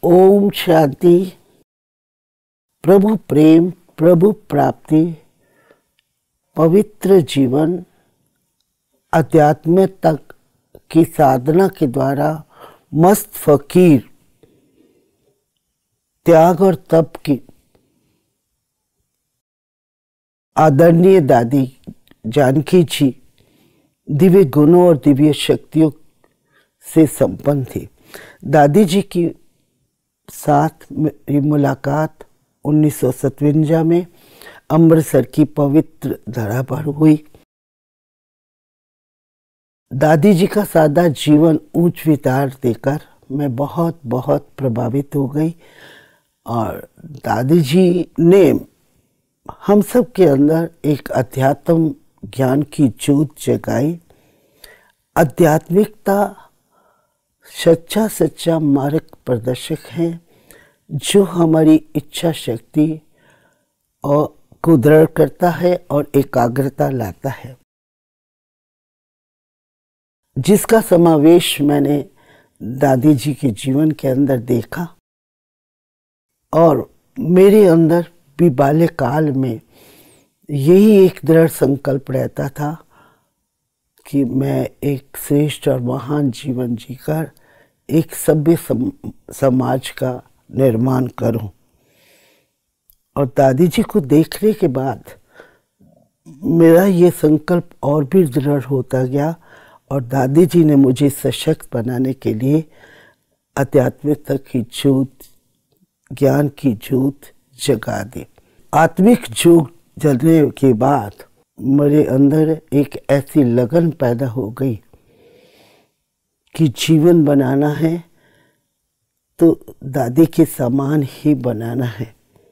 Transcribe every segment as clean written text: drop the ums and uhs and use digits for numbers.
ओम शांति। प्रभु प्रेम, प्रभु प्राप्ति, पवित्र जीवन, अध्यात्म तक की साधना के द्वारा मस्त फकीर, त्याग और तप की आदरणीय दादी जानकी जी दिव्य गुणों और दिव्य शक्तियों से संपन्न थी। दादी जी की साथ मेरी मुलाकात 1957 में अमृतसर की पवित्र धरा पर हुई। दादी जी का सादा जीवन उच्च विचार देकर मैं बहुत बहुत प्रभावित हो गई और दादी जी ने हम सब के अंदर एक अध्यात्म ज्ञान की ज्योत जगाई। आध्यात्मिकता सच्चा मार्ग प्रदर्शक है जो हमारी इच्छा शक्ति और को दृढ़ करता है और एकाग्रता लाता है, जिसका समावेश मैंने दादी जी के जीवन के अंदर देखा। और मेरे अंदर भी बाल्यकाल में यही एक दृढ़ संकल्प रहता था कि मैं एक श्रेष्ठ और महान जीवन जीकर एक सभ्य समाज का निर्माण करूं। और दादी जी को देखने के बाद मेरा ये संकल्प और भी दृढ़ होता गया और दादी जी ने मुझे सशक्त बनाने के लिए आध्यात्मिकता की ज्योत, ज्ञान की ज्योत जगा दी। आत्मिक ज्योत जलने के बाद मेरे अंदर एक ऐसी लगन पैदा हो गई कि जीवन बनाना है तो दादी के समान ही बनाना है।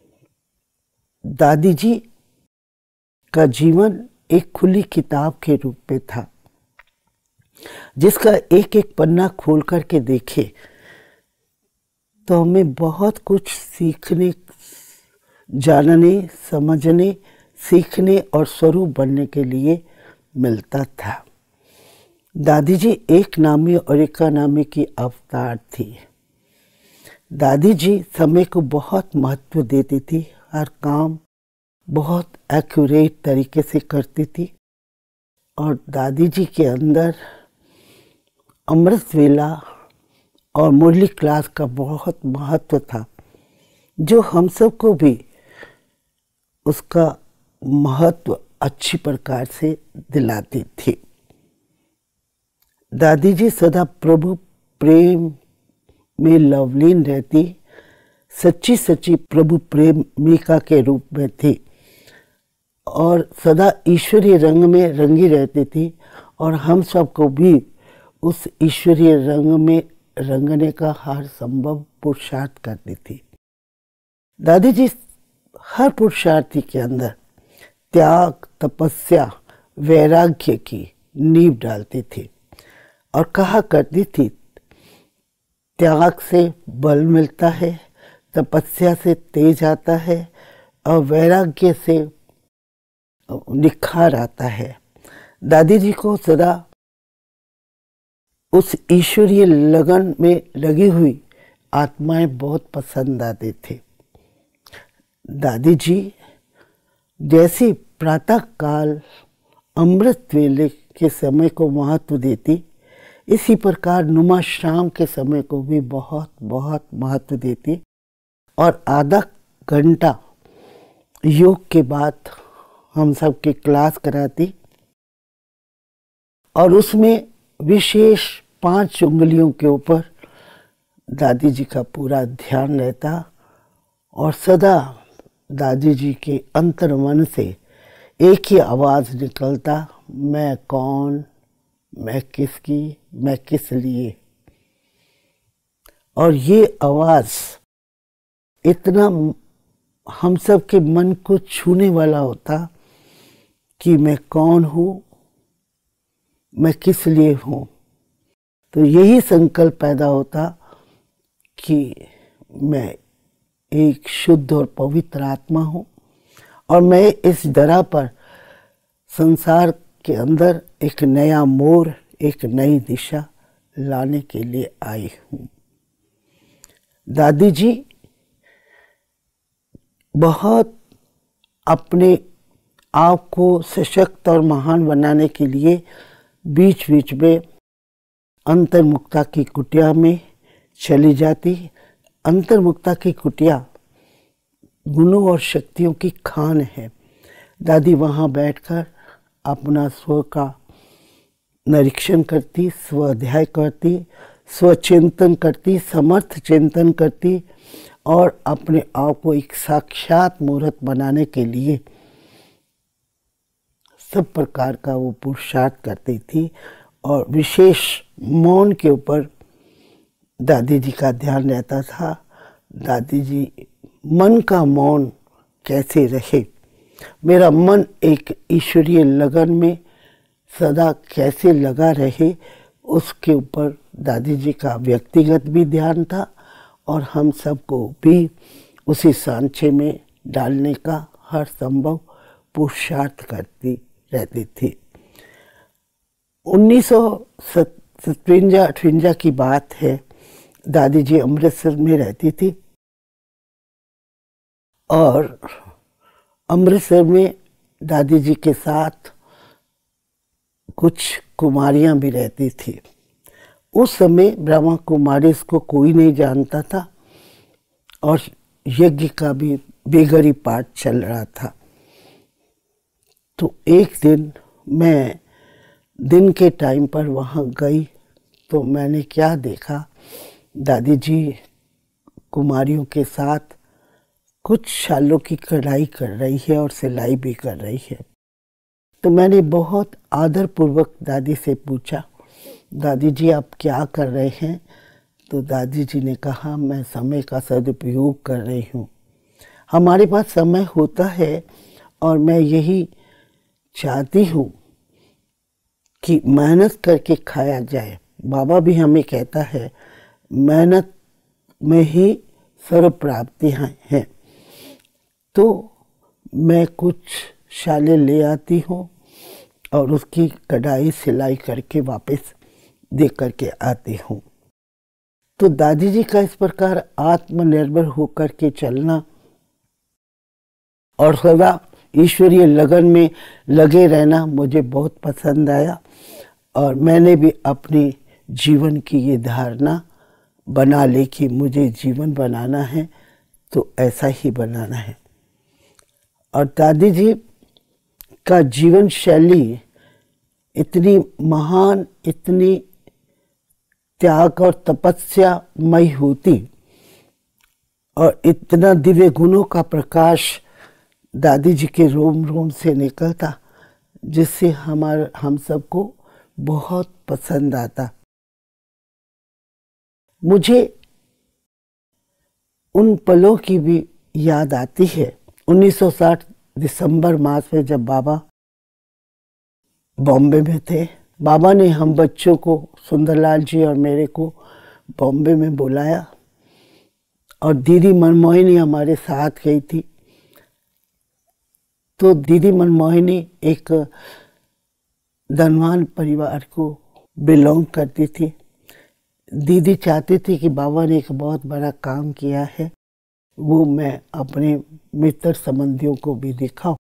दादी जी का जीवन एक खुली किताब के रूप में था, जिसका एक एक पन्ना खोल करके देखे तो हमें बहुत कुछ सीखने, जानने, समझने, सीखने और स्वरूप बनने के लिए मिलता था। दादी जी एक नामी और एका नामी की अवतार थी। दादी जी समय को बहुत महत्व देती थी, हर काम बहुत एक्यूरेट तरीके से करती थी और दादी जी के अंदर अमृत वेला और मुरली क्लास का बहुत महत्व था, जो हम सबको भी उसका महत्व अच्छी प्रकार से दिलाती थी। दादी जी सदा प्रभु प्रेम में लवलीन रहती, सच्ची प्रभु प्रेमिका के रूप में थी और सदा ईश्वरीय रंग में रंगी रहती थी और हम सबको भी उस ईश्वरीय रंग में रंगने का हर संभव पुरुषार्थ करती थी। दादी जी हर पुरुषार्थी के अंदर त्याग, तपस्या, वैराग्य की नींव डालती थी और कहा करती थी, त्याग से बल मिलता है, तपस्या से तेज आता है और वैराग्य से निखार आता है। दादी जी को सदा उस ईश्वरीय लगन में लगी हुई आत्माएं बहुत पसंद आती थी। दादी जी जैसी प्रातः काल अमृत वेले के समय को महत्व देती, इसी प्रकार नुमा शाम के समय को भी बहुत बहुत महत्व देती और आधा घंटा योग के बाद हम सब की क्लास कराती और उसमें विशेष 5 उंगलियों के ऊपर दादी जी का पूरा ध्यान रहता और सदा दादी जी के अंतर मन से एक ही आवाज़ निकलता, मैं कौन, मैं किसकी, मैं किस लिए। और ये आवाज़ इतना हम सब के मन को छूने वाला होता कि मैं कौन हूँ, मैं किस लिए हूँ। तो यही संकल्प पैदा होता कि मैं एक शुद्ध और पवित्र आत्मा हूँ और मैं इस धरा पर संसार के अंदर एक नया मोड़, एक नई दिशा लाने के लिए आई हूँ। दादी जी बहुत अपने आप को सशक्त और महान बनाने के लिए बीच बीच में अंतर्मुक्ता की कुटिया में चली जाती। अंतर्मुक्ता की कुटिया गुणों और शक्तियों की खान है। दादी वहाँ बैठकर अपना स्व का निरीक्षण करती, स्व अध्याय करती, स्वचिंतन करती, समर्थ चिंतन करती और अपने आप को एक साक्षात मूर्त बनाने के लिए सब प्रकार का वो पुरुषार्थ करती थी। और विशेष मौन के ऊपर दादी जी का ध्यान रहता था। दादी जी मन का मौन कैसे रहे, मेरा मन एक ईश्वरीय लगन में सदा कैसे लगा रहे, उसके ऊपर दादी जी का व्यक्तिगत भी ध्यान था और हम सबको भी उसी सांचे में डालने का हर संभव पुरुषार्थ करती रहती थी। 1957-58 की बात है। दादी जी अमृतसर में रहती थी और अमृतसर में दादी जी के साथ कुछ कुमारियां भी रहती थी। उस समय ब्रह्मा कुमारी को कोई नहीं जानता था और यज्ञ का भी बेगरी पाठ चल रहा था। तो एक दिन मैं दिन के टाइम पर वहाँ गई तो मैंने क्या देखा, दादी जी कुमारियों के साथ कुछ शालों की कढ़ाई कर रही है और सिलाई भी कर रही है। तो मैंने बहुत आदरपूर्वक दादी से पूछा, दादी जी आप क्या कर रहे हैं? तो दादी जी ने कहा, मैं समय का सदुपयोग कर रही हूँ। हमारे पास समय होता है और मैं यही चाहती हूँ कि मेहनत करके खाया जाए। बाबा भी हमें कहता है मेहनत में ही सर्व प्राप्तियाँ हैं। तो मैं कुछ शालें ले आती हूँ और उसकी कढ़ाई सिलाई करके वापस दे करके आती हूँ। तो दादी जी का इस प्रकार आत्मनिर्भर होकर के चलना और सदा ईश्वरीय लगन में लगे रहना मुझे बहुत पसंद आया और मैंने भी अपने जीवन की ये धारणा बना ली कि मुझे जीवन बनाना है तो ऐसा ही बनाना है। और दादी जी का जीवन शैली इतनी महान, इतनी त्याग और तपस्यामयी होती और इतना दिव्य गुणों का प्रकाश दादी जी के रोम रोम से निकलता, जिससे हम सबको बहुत पसंद आता। मुझे उन पलों की भी याद आती है 1960 दिसंबर मास में जब बाबा बॉम्बे में थे। बाबा ने हम बच्चों को, सुंदरलाल जी और मेरे को बॉम्बे में बुलाया और दीदी मनमोहिनी हमारे साथ गई थी। तो दीदी मनमोहिनी एक धनवान परिवार को बिलोंग करती थी। दीदी चाहती थी कि बाबा ने एक बहुत बड़ा काम किया है, वो मैं अपने मित्र संबंधियों को भी दिखाऊं।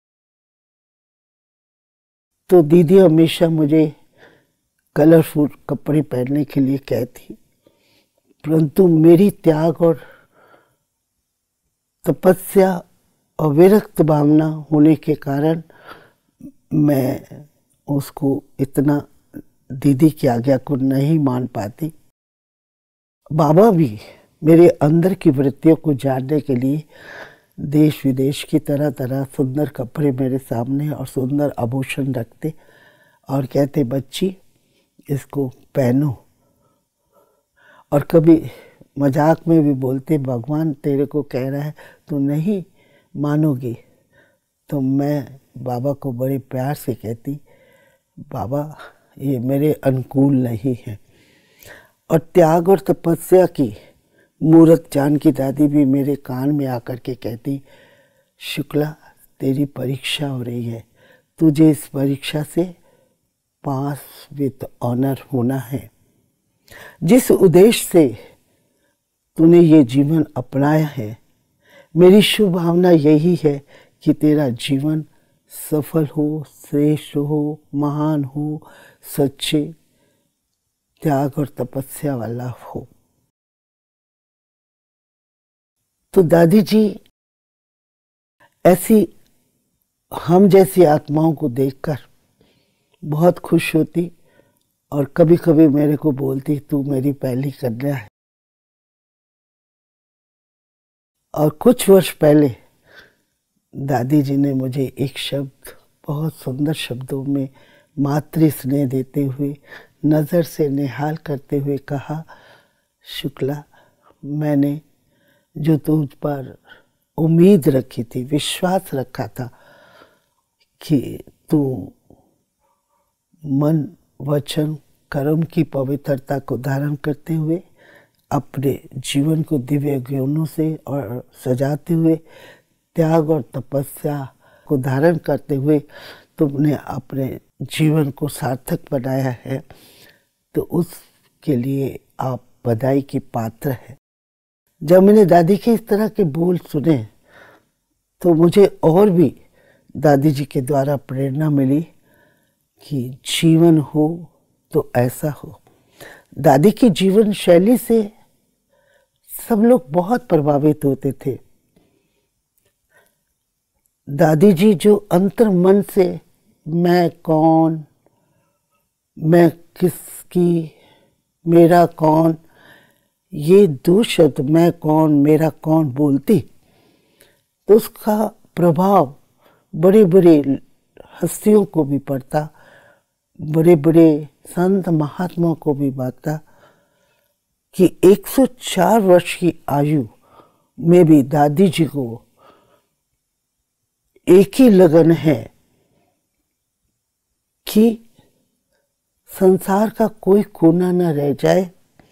तो दीदी हमेशा मुझे कलरफुल कपड़े पहनने के लिए कहती, परंतु मेरी त्याग और तपस्या और विरक्त भावना होने के कारण मैं उसको इतना दीदी की आज्ञा को नहीं मान पाती। बाबा भी मेरे अंदर की वृत्तियों को जानने के लिए देश विदेश की तरह तरह सुंदर कपड़े मेरे सामने और सुंदर आभूषण रखते और कहते, बच्ची इसको पहनो। और कभी मजाक में भी बोलते, भगवान तेरे को कह रहा है तो नहीं मानोगी। तो मैं बाबा को बड़े प्यार से कहती, बाबा ये मेरे अनुकूल नहीं है। और त्याग और तपस्या की मूर्त जान की दादी भी मेरे कान में आकर के कहती, शुक्ला तेरी परीक्षा हो रही है, तुझे इस परीक्षा से पास विद ऑनर होना है। जिस उद्देश्य से तूने ये जीवन अपनाया है। मेरी शुभ भावना यही है कि तेरा जीवन सफल हो, श्रेष्ठ हो, महान हो, सच्चे त्याग और तपस्या वाला हो। तो दादी जी ऐसी हम जैसी आत्माओं को देखकर बहुत खुश होती और कभी कभी मेरे को बोलती, तू मेरी पहली कन्या है। और कुछ वर्ष पहले दादी जी ने मुझे एक शब्द बहुत सुंदर शब्दों में मातृ स्नेह देते हुए, नज़र से निहाल करते हुए कहा, शुक्ला, मैंने जो तुझ पर उम्मीद रखी थी, विश्वास रखा था कि तू मन, वचन, कर्म की पवित्रता को धारण करते हुए अपने जीवन को दिव्य गुणों से और सजाते हुए, त्याग और तपस्या को धारण करते हुए तुमने अपने जीवन को सार्थक बनाया है, तो उसके लिए आप बधाई की पात्र हैं। जब मैंने दादी के इस तरह के बोल सुने तो मुझे और भी दादी जी के द्वारा प्रेरणा मिली कि जीवन हो तो ऐसा हो। दादी की जीवन शैली से सब लोग बहुत प्रभावित होते थे। दादी जी जो अंतर मन से मैं कौन, मैं किसकी, मेरा कौन, ये दो शब्द मैं कौन, मेरा कौन बोलती, तो उसका प्रभाव बड़े बड़े हस्तियों को भी पड़ता, बड़े बड़े संत महात्माओं को भी बाता कि 104 वर्ष की आयु में भी दादी जी को एक ही लगन है कि संसार का कोई कोना न रह जाए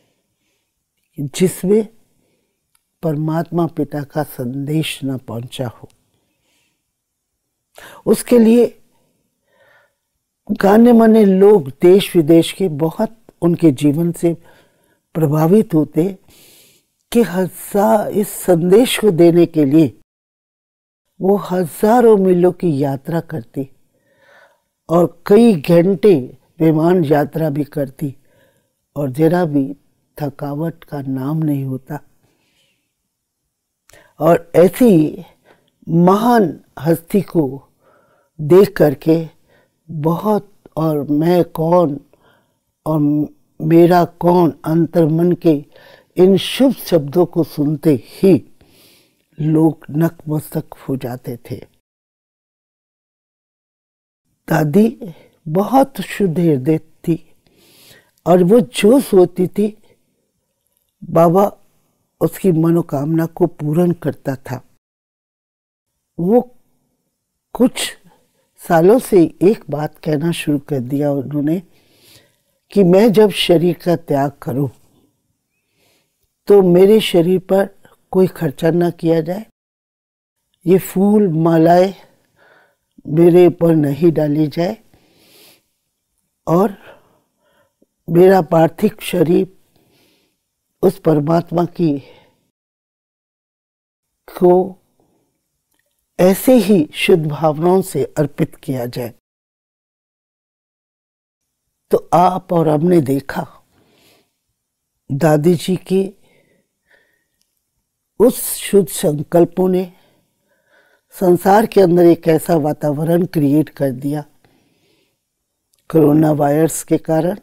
जिसमें परमात्मा पिता का संदेश न पहुंचा हो। उसके लिए गाने माने लोग देश विदेश के बहुत उनके जीवन से प्रभावित होते कि इस संदेश को देने के लिए वो हजारों मीलों की यात्रा करती और कई घंटे विमान यात्रा भी करती और जरा भी थकावट का नाम नहीं होता। और ऐसी महान हस्ती को देख करके बहुत, और मैं कौन और मेरा कौन, अंतर्मन के इन शुभ शब्दों को सुनते ही लोग नतमस्तक हो जाते थे। दादी बहुत शुद्ध हृदय थी और वो जो सोचती थी बाबा उसकी मनोकामना को पूर्ण करता था। वो कुछ सालों से एक बात कहना शुरू कर दिया उन्होंने कि मैं जब शरीर का त्याग करूं तो मेरे शरीर पर कोई खर्चा ना किया जाए, ये फूल मालाएं मेरे ऊपर नहीं डाली जाए और मेरा पार्थिव शरीर उस परमात्मा की को ऐसे ही शुद्ध भावनाओं से अर्पित किया जाए। तो आप और हमने देखा दादी जी की उस शुद्ध संकल्पों ने संसार के अंदर एक ऐसा वातावरण क्रिएट कर दिया कोरोना वायरस के कारण,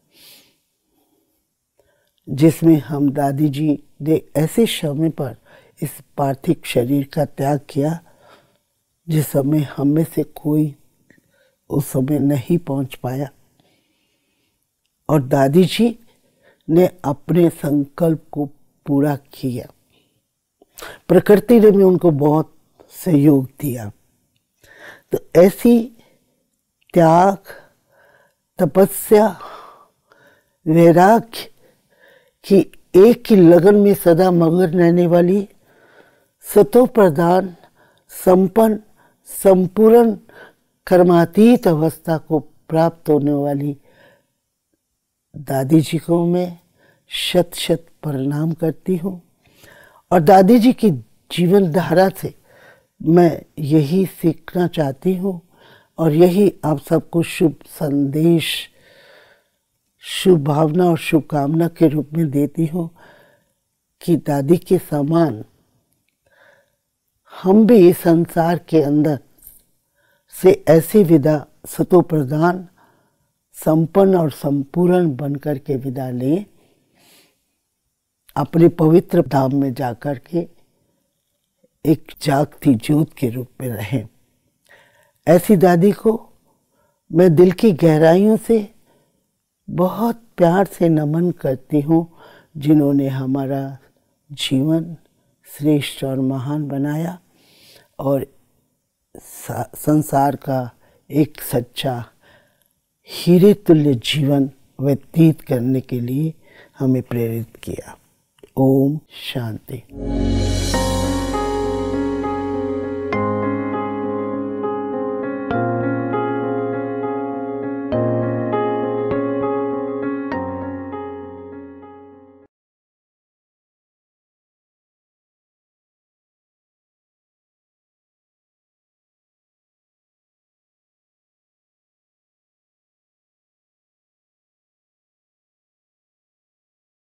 जिसमें हम दादी जी ने ऐसे समय पर इस पार्थिव शरीर का त्याग किया जिस समय हम में से कोई उस समय नहीं पहुंच पाया। और दादी जी ने अपने संकल्प को पूरा किया। प्रकृति ने भी उनको बहुत सहयोग दिया। तो ऐसी त्याग, तपस्या, वैराग्य की एक ही लगन में सदा मगन रहने वाली, सतो प्रधान, संपन्न, संपूर्ण, कर्मातीत अवस्था को प्राप्त होने वाली दादी जी को मैं शत शत प्रणाम करती हूँ। और दादी जी की जीवन धारा से मैं यही सीखना चाहती हूँ और यही आप सबको शुभ संदेश, शुभ भावना और शुभकामना के रूप में देती हूँ कि दादी के समान हम भी इस संसार के अंदर से ऐसी विदा सतो प्रधान, संपन्न और संपूर्ण बनकर के विदा लें, अपने पवित्र धाम में जाकर के एक जागती ज्योत के रूप में रहें। ऐसी दादी को मैं दिल की गहराइयों से बहुत प्यार से नमन करती हूँ, जिन्होंने हमारा जीवन श्रेष्ठ और महान बनाया और संसार का एक सच्चा हीरे तुल्य जीवन व्यतीत करने के लिए हमें प्रेरित किया। ओम शांति।